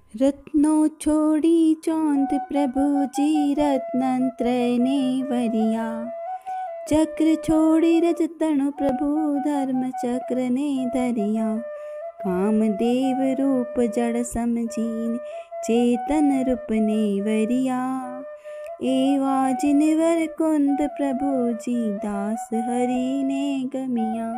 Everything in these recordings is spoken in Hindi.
रत्नों छोड़ी चौंद प्रभु जी रत्नत्रय ने वरिया। चक्र छोड़ी रज तनु प्रभु धर्म चक्र ने धरिया। कामदेव रूप जड़ समझीन चेतन रूप ने वरिया। एवा जिनवर कुंद प्रभु जी दास हरि ने गमिया।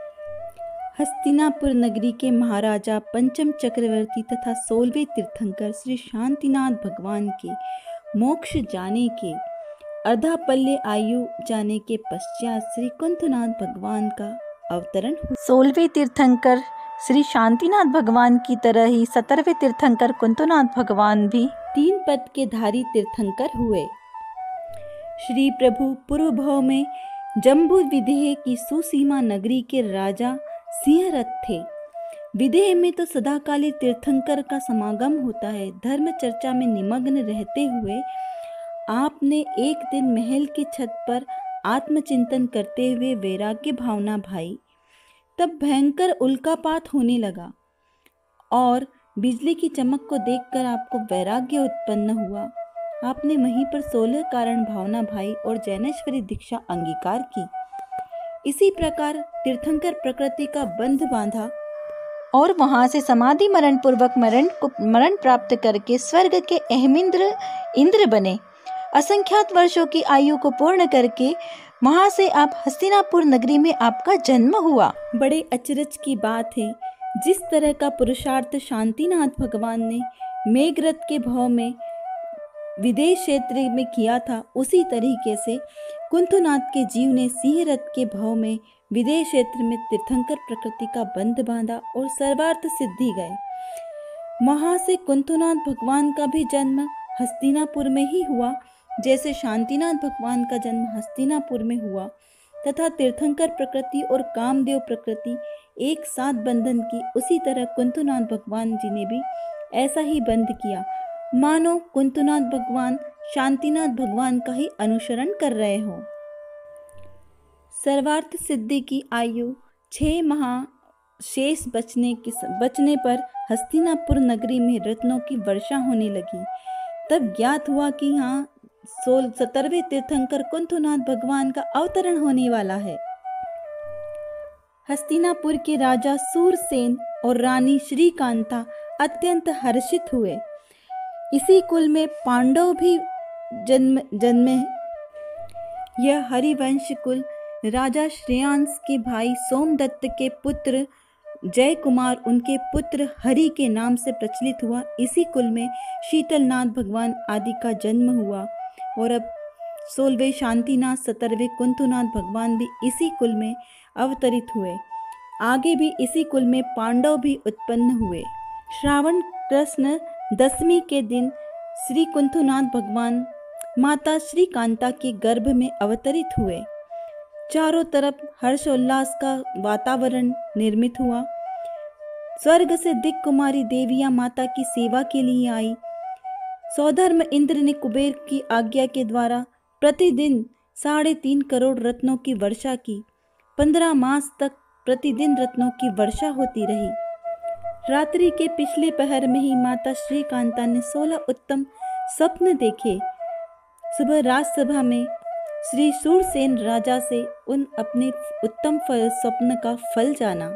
हस्तिनापुर नगरी के महाराजा पंचम चक्रवर्ती तथा 16वें तीर्थंकर श्री शांतिनाथ भगवान के मोक्ष जाने के अर्धा पल्ले आयु जाने के पश्चात श्री कुंथनाथ भगवान का अवतरण हुआ। 16वें तीर्थंकर श्री शांतिनाथ भगवान की तरह ही 17वें तीर्थंकर कुंथनाथ भगवान भी 3 पद के धारी तीर्थंकर हुए। श्री प्रभु पूर्व भाव में जम्बू विदेह की सुसीमा नगरी के राजा सिंहरथ थे। विदेह में तो सदाकाली तीर्थंकर का समागम होता है। धर्म चर्चा में निमग्न रहते हुए आपने एक दिन महल की छत पर आत्मचिंतन करते हुए वैराग्य भावना भाई। तब भयंकर उल्कापात होने लगा और बिजली की चमक को देखकर आपको वैराग्य उत्पन्न हुआ। आपने वहीं पर 16 कारण भावना भाई और जैनेश्वरी दीक्षा अंगीकार की। इसी प्रकार तीर्थंकर प्रकृति का बंध बांधा और वहां से समाधि मरण पूर्वक मरण प्राप्त करके स्वर्ग के अहमिंद्र इंद्र बने। असंख्यात वर्षों की आयु को पूर्ण करके वहां से आप हस्तिनापुर नगरी में आपका जन्म हुआ। बड़े अचरज की बात है, जिस तरह का पुरुषार्थ शांतिनाथ भगवान ने मेघरथ के भाव में विदेश क्षेत्र में किया था, उसी तरीके से कुंथनाथ के जीव ने सिंहरथ के भाव में विदेश क्षेत्र में तीर्थंकर प्रकृति का बंध बांधा और सर्वार्थ सिद्धि गए। वहां से कुंथनाथ भगवान का भी जन्म हस्तिनापुर में ही हुआ, जैसे शांतिनाथ भगवान का जन्म हस्तिनापुर में हुआ तथा तीर्थंकर प्रकृति और कामदेव प्रकृति एक साथ बंधन की, उसी तरह कुंथनाथ भगवान जी ने भी ऐसा ही बंध किया, मानो कुंथनाथ भगवान शांतिनाथ भगवान का ही अनुसरण कर रहे हो। सर्वार्थ सिद्धि की आयु 6 माह शेष बचने पर हस्तिनापुर नगरी में रत्नों की वर्षा होने लगी। तब ज्ञात हुआ कि यहाँ 17वें तीर्थंकर कुंथनाथ भगवान का अवतरण होने वाला है। हस्तिनापुर के राजा सूरसेन और रानी श्रीकांता अत्यंत हर्षित हुए। इसी कुल में पांडव भी जन्मे। यह हरिवंश कुल राजा श्रेयांश के भाई सोमदत्त के पुत्र जय कुमार उनके पुत्र हरि के नाम से प्रचलित हुआ। इसी कुल में शीतलनाथ भगवान आदि का जन्म हुआ और अब 16वें शांतिनाथ 17वें कुंथनाथ भगवान भी इसी कुल में अवतरित हुए। आगे भी इसी कुल में पांडव भी उत्पन्न हुए। श्रावण कृष्ण दशमी के दिन श्री कुंथनाथ भगवान माता श्रीकांता के गर्भ में अवतरित हुए। चारों तरफ हर्षोल्लास का वातावरण निर्मित हुआ। स्वर्ग से दिक् कुमारी देवियां माता की सेवा के लिए आई। सौधर्म इंद्र ने कुबेर की आज्ञा के द्वारा प्रतिदिन 3.5 करोड़ रत्नों की वर्षा की। 15 मास तक प्रतिदिन रत्नों की वर्षा होती रही। रात्रि के पिछले पहर में ही माता श्रीकांता ने 16 उत्तम स्वप्न देखे। सुबह राजसभा में श्री सूरसेन राजा से उन अपने उत्तम स्वप्न का फल जाना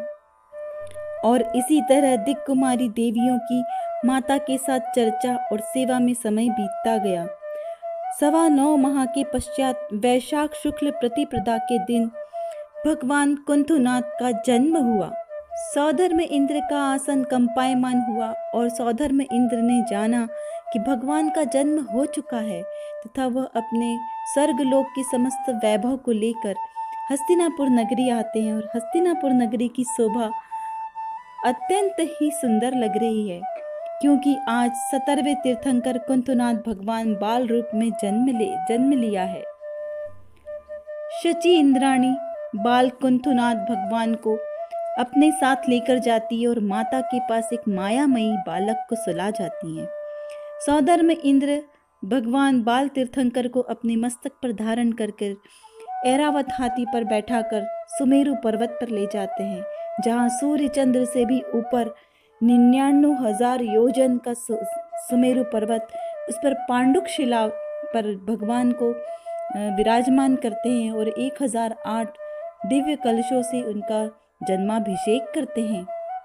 और इसी तरह दिक् कुमारी देवियों की माता के साथ चर्चा और सेवा में समय बीतता गया। 9.25 माह के पश्चात वैशाख शुक्ल प्रतिपदा के दिन भगवान कुंथनाथ का जन्म हुआ। सौधर्म इंद्र का आसन कंपायमान हुआ और सौधर्म इंद्र ने जाना कि भगवान का जन्म हो चुका है तथा वह अपने स्वर्गलोक की समस्त वैभव को लेकर हस्तिनापुर नगरी आते हैं और हस्तिनापुर नगरी की शोभा अत्यंत ही सुंदर लग रही है, क्योंकि आज 17वें तीर्थंकर कुंथनाथ भगवान बाल रूप में जन्म लिया है। शची इंद्राणी बाल कुंथनाथ भगवान को अपने साथ लेकर जाती है और माता के पास एक मायामयी बालक को सुला जाती है। सौधर्म इंद्र भगवान बाल तीर्थंकर को अपने मस्तक पर धारण कर ऐरावत हाथी पर बैठाकर सुमेरु पर्वत पर ले जाते हैं, जहाँ सूर्य चंद्र से भी ऊपर 99,000 योजन का सुमेरु पर्वत, उस पर पांडुक शिला पर भगवान को विराजमान करते हैं और 1008 दिव्य कलशों से उनका जन्माभिषेक करते हैं।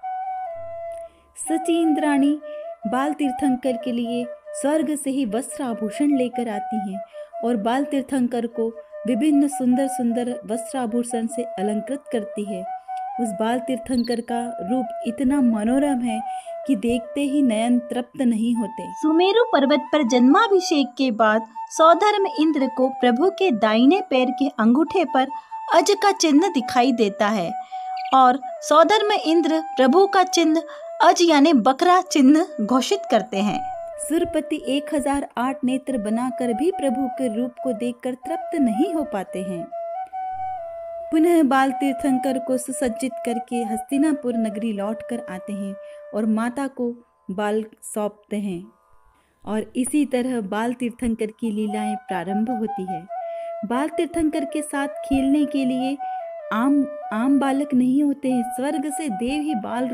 सची इंद्राणी बाल तीर्थंकर के लिए स्वर्ग से ही वस्त्र आभूषण लेकर आती हैं और बाल तीर्थंकर को विभिन्न सुंदर सुंदर वस्त्र आभूषण से अलंकृत करती है। उस बाल तीर्थंकर का रूप इतना मनोरम है कि देखते ही नयन तृप्त नहीं होते। सुमेरु पर्वत पर जन्माभिषेक के बाद सौधर्म इंद्र को प्रभु के दाहिने पैर के अंगूठे पर अज का चिन्ह दिखाई देता है और सौधर्म इंद्र प्रभु का चिन्ह अज यानी बकरा चिन्ह घोषित करते हैं। सुरपति 1008 नेत्र बनाकर भी प्रभु के रूप को देखकर तृप्त नहीं हो पाते हैं। पुनः बाल तीर्थंकर को सुसज्जित करके हस्तिनापुर नगरी लौटकर आते हैं और माता को बाल सौंपते हैं और इसी तरह बाल तीर्थंकर की लीलाएं प्रारंभ होती है। बाल तीर्थंकर के साथ खेलने के लिए आम बालक नहीं होते हैं, स्वर्ग से देव ही बाल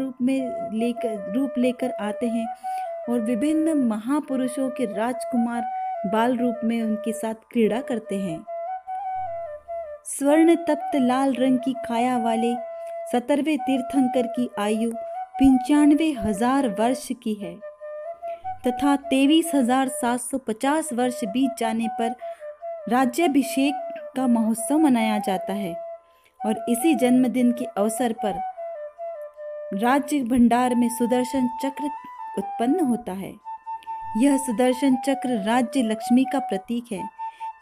रूप लेकर आते हैं और विभिन्न महापुरुषों के राजकुमार बाल रूप में उनके साथ क्रीड़ा करते हैं। स्वर्ण तप्त लाल रंग की काया वाले 17वें तीर्थंकर की आयु 95,000 वर्ष की है तथा 23,750 वर्ष बीत जाने पर राज्याभिषेक का महोत्सव मनाया जाता है और इसी जन्मदिन के अवसर पर राज्य भंडार में सुदर्शन चक्र उत्पन्न होता है। यह सुदर्शन चक्र राज्य लक्ष्मी का प्रतीक है।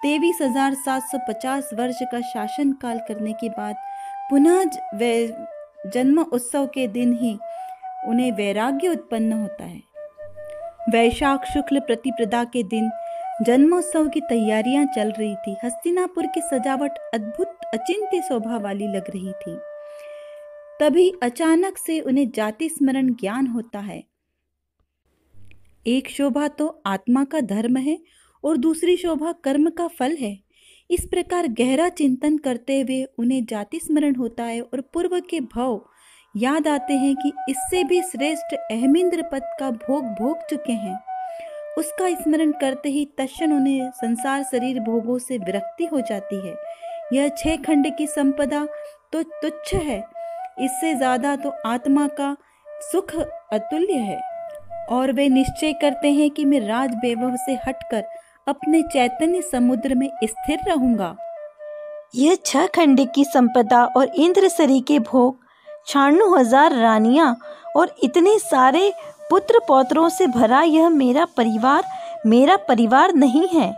23,750 वर्ष का शासन काल करने के बाद पुनः जन्म उत्सव के दिन ही उन्हें वैराग्य उत्पन्न होता है। वैशाख शुक्ल प्रतिपदा के दिन जन्मोत्सव की तैयारियां चल रही थी। हस्तिनापुर की सजावट अद्भुत अचिंत्य शोभा वाली लग रही थी। तभी अचानक से उन्हें जाति स्मरण ज्ञान होता है। एक शोभा तो आत्मा का धर्म है और दूसरी शोभा कर्म का फल है। इस प्रकार गहरा चिंतन करते हुए उन्हें जाति स्मरण होता है और पूर्व के भाव याद आते हैं कि इससे भी श्रेष्ठ अहमिंद्र पद का भोग चुके हैं। उसका स्मरण करते ही तत्क्षण उन्हें संसार शरीर भोगों से विरक्ति हो जाती है। यह 6 खंड की संपदा तो तुच्छ है, इससे ज्यादा तो आत्मा का सुख अतुल्य है और वे निश्चय करते हैं कि मैं राज वैभव से हटकर अपने चैतन्य समुद्र में स्थिर रहूंगा। यह 6 खंड की संपदा और इंद्र सरी के भोग, 96,000 रानियां और इतने सारे पुत्र पौत्रों से भरा यह मेरा परिवार नहीं है।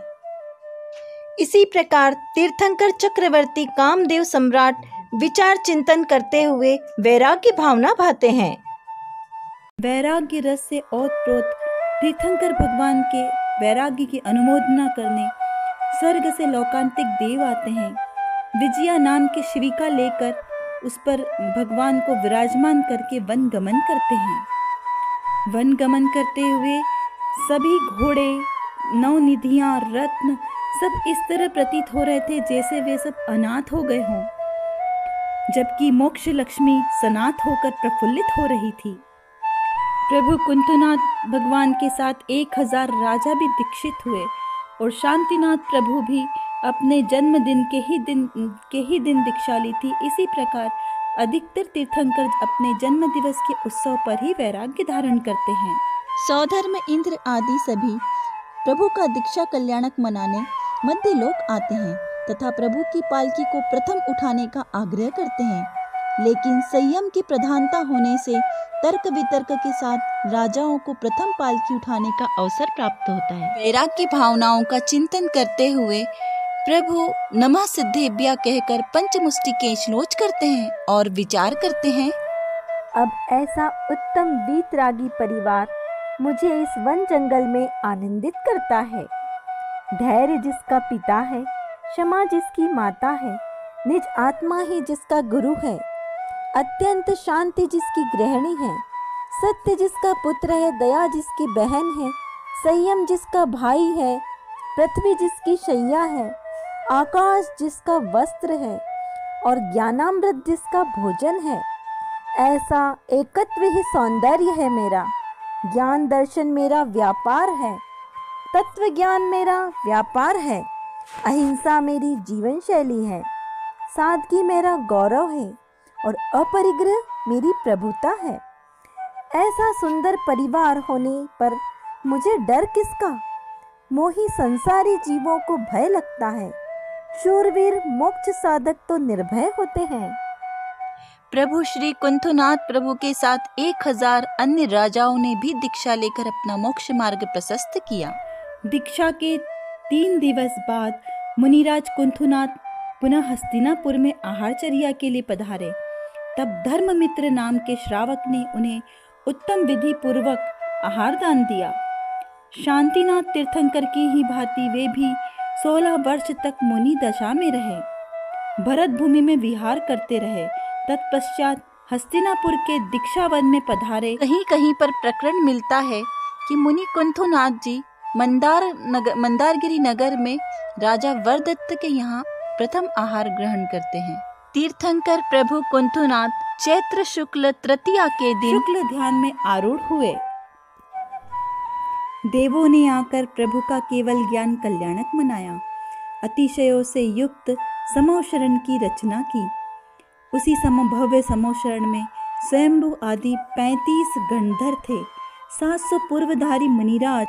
इसी प्रकार तीर्थंकर चक्रवर्ती कामदेव सम्राट विचार चिंतन करते हुए वैराग्य भावना भाते हैं। वैराग्य रस से ओतप्रोत तीर्थंकर भगवान के वैराग्य की अनुमोदना करने स्वर्ग से लौकांतिक देव आते हैं। विजया नाम के शिविका लेकर उस पर भगवान को विराजमान करके वन गमन करते हैं। वन गमन करते हुए सभी घोड़े, नवनिधियां, रत्न सब इस तरह प्रतीत हो रहे थे जैसे वे सब अनाथ हो गए हों, जबकि मोक्ष लक्ष्मी सनाथ होकर प्रफुल्लित हो रही थी। प्रभु कुंतुनाथ भगवान के साथ 1000 राजा भी दीक्षित हुए और शांतिनाथ प्रभु भी अपने जन्मदिन के ही दिन दीक्षा ली थी। इसी प्रकार अधिकतर तीर्थंकर अपने जन्म दिवस के उत्सव पर ही वैराग्य धारण करते हैं। सौधर्म इंद्र आदि सभी प्रभु का दीक्षा कल्याणक मनाने मध्य लोक आते हैं तथा प्रभु की पालकी को प्रथम उठाने का आग्रह करते हैं, लेकिन संयम की प्रधानता होने से तर्क वितर्क के साथ राजाओं को प्रथम पालकी उठाने का अवसर प्राप्त होता है। वैराग्य भावनाओं का चिंतन करते हुए प्रभु नमः सिद्धेभ्या कहकर पंचमुष्टि केश नोच करते हैं और विचार करते हैं, अब ऐसा उत्तम वीतरागी परिवार मुझे इस वन जंगल में आनंदित करता है। धैर्य जिसका पिता है, क्षमा जिसकी माता है, निज आत्मा ही जिसका गुरु है, अत्यंत शांति जिसकी गृहिणी है, सत्य जिसका पुत्र है, दया जिसकी बहन है, संयम जिसका भाई है, पृथ्वी जिसकी शैया है, आकाश जिसका वस्त्र है और ज्ञानामृत जिसका भोजन है, ऐसा एकत्व ही सौंदर्य है मेरा। ज्ञान दर्शन मेरा व्यापार है, तत्व ज्ञान मेरा व्यापार है। अहिंसा मेरी जीवन शैली है, सादगी मेरा गौरव है और अपरिग्रह मेरी प्रभुता है। ऐसा सुंदर परिवार होने पर मुझे डर किसका? मोही संसारी जीवों को भय लगता है। शूरवीर मोक्ष साधक तो निर्भय होते हैं। प्रभु श्री कुंथुनाथ प्रभु के साथ 1000 अन्य राजाओं ने भी दीक्षा लेकर अपना मोक्ष मार्ग प्रशस्त किया। दीक्षा के 3 दिवस बाद मुनिराज कुंथुनाथ पुनः हस्तिनापुर में आहारचर्या के लिए पधारे। तब धर्ममित्र नाम के श्रावक ने उन्हें उत्तम विधि पूर्वक आहार दान दिया। शांतिनाथ तीर्थंकर की ही भांति वे भी 16 वर्ष तक मुनि दशा में रहे। भरत भूमि में विहार करते रहे। तत्पश्चात हस्तिनापुर के दीक्षावन में पधारे। कहीं कहीं पर प्रकरण मिलता है कि मुनि कुंथुनाथ जी मंदारगिरी नगर में राजा वरदत्त के यहाँ प्रथम आहार ग्रहण करते हैं। तीर्थंकर प्रभु कुंथुनाथ चैत्र शुक्ल तृतीया के दिन शुक्ल ध्यान में आरूढ़ हुए। देवों ने आकर प्रभु का केवल ज्ञान कल्याणक मनाया। अतिशयों से युक्त समोशरण की रचना की। उसी भव्य समोशरण में स्वयंभू आदि 35 गणधर थे। 700 पूर्वधारी मुनिराज,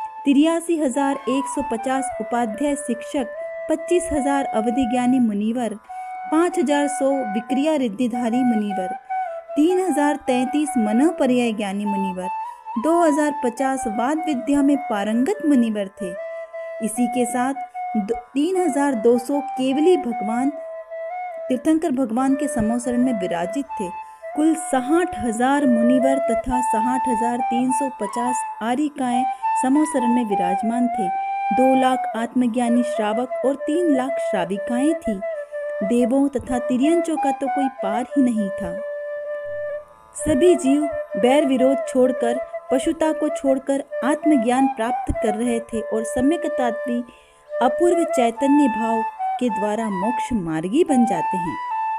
83,150 उपाध्याय शिक्षक, 25,000 अवधि ज्ञानी मुनिवर, 5,100 विक्रिया रिद्धिधारी मुनिवर, 3,033 मनः पर्याय ज्ञानी मुनिवर, 2,050 वाद विद्या में पारंगत मुनिवर थे। इसी के साथ 3,200 केवली भगवान तीर्थंकर भगवान के समोसरण में विराजित थे। कुल 60,000 मुनिवर तथा 60,350 आरिकाएं समोसरण में विराजमान थे। 2 लाख आत्मज्ञानी श्रावक और 3 लाख श्राविकाएं थी। देवों तथा तिर्यंचों का तो कोई पार ही नहीं था। सभी जीव बैर विरोध छोड़कर, पशुता को छोड़कर आत्मज्ञान प्राप्त कर रहे थे और सम्यक्तात्वी अपूर्व चैतन्य भाव के द्वारा मोक्ष मार्गी बन जाते हैं।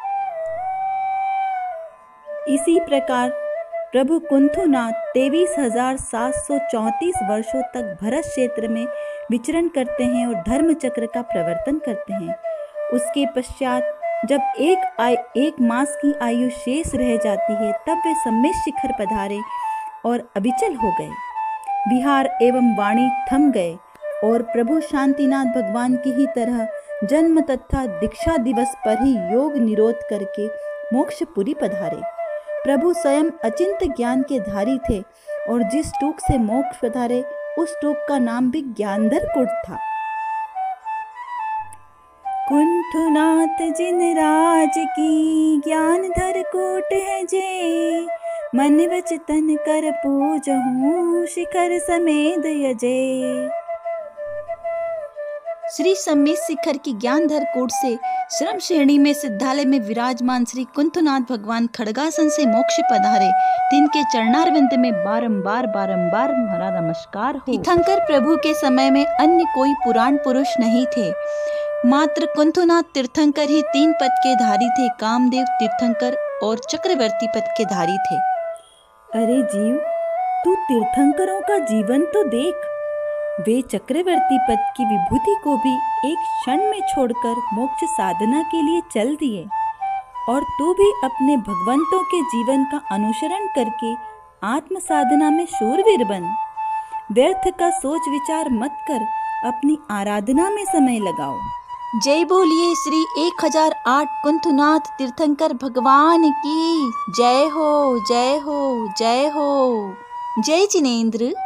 इसी प्रकार प्रभु कुंथुनाथ 23,734 वर्षों तक भरत क्षेत्र में विचरण करते हैं और धर्म चक्र का प्रवर्तन करते हैं। उसके पश्चात जब एक मास की आयु शेष रह जाती है, तब वे सम्मेद शिखर पधारे और अविचल हो गए। विहार एवं वाणी थम गए और प्रभु शांतिनाथ भगवान की ही तरह जन्म तथा दीक्षा दिवस पर ही योग निरोध करके मोक्षपुरी पधारे। प्रभु स्वयं अचिंत ज्ञान के धारी थे और जिस टूक से मोक्ष पधारे उस टूक का नाम भी ज्ञानधर कूट था। कुंथुनाथ जिन राज की ज्ञानधर कोट है जे, मन वच तन कर पूजहूँ शिखर समेद यजे। श्री सम्मेद शिखर की ज्ञानधर कोट से श्रम श्रेणी में सिद्धालय में विराजमान श्री कुंथुनाथ भगवान खड़गासन से मोक्ष पधारे। तिनके चरणारविंद में बारंबार हमारा नमस्कार हो। तीर्थंकर प्रभु के समय में अन्य कोई पुराण पुरुष नहीं थे। मात्र कुंथुनाथ तीर्थंकर ही 3 पद के धारी थे। कामदेव तीर्थंकर और चक्रवर्ती पद के धारी थे। अरे जीव, तू तीर्थंकरों का जीवन तो देख। वे चक्रवर्ती पद की विभूति को भी एक क्षण में छोड़कर मोक्ष साधना के लिए चल दिए, और तू भी अपने भगवंतों के जीवन का अनुसरण करके आत्म साधना में शूरवीर बन। व्यर्थ का सोच विचार मत कर, अपनी आराधना में समय लगाओ। जय बोलिए श्री 1008 कुंथुनाथ तीर्थंकर भगवान की जय हो, जय हो, जय हो। जय जिनेंद्र।